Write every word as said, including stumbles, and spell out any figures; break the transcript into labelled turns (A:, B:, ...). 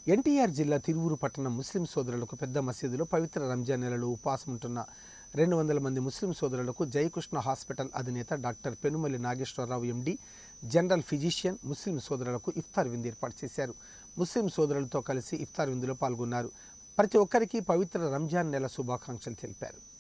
A: ఎన్టీఆర్ జిల్లా తిరువూరు పట్టణం ముస్లిం సోదరులకు పెద్ద మసీదులో పవిత్ర రంజాన్ నెలలో ఉపవాసం ఉంటున్న రెండు వందల మంది ముస్లిం సోదరులకు జయకృష్ణ హాస్పిటల్ అధినేత డాక్టర్ పెనుమల్లి నాగేశ్వరరావు ఎండి జనరల్ ఫిజిషియన్ ముస్లిం సోదరులకు ఇఫ్తార్ విందు ఏర్పాటు చేశారు. ముస్లిం సోదరులతో కలిసి ఇఫ్తార్ విందులో పాల్గొన్నారు. ప్రతి ఒక్కరికి పవిత్ర రంజాన్ నెల శుభాకాంక్షలు తెలిపారు.